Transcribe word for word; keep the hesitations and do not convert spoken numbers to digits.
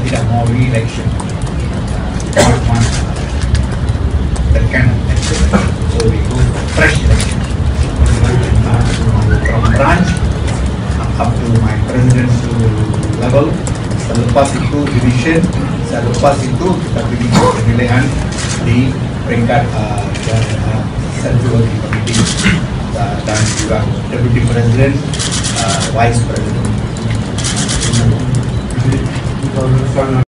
tidak mau re-election, not one that kind of election. So we go fresh election uh, from branch up to my president's level. Selepas itu division, selepas itu kita pilih pemilihan di peringkat uh, uh, central committee uh, dan juga deputy president, uh, vice president.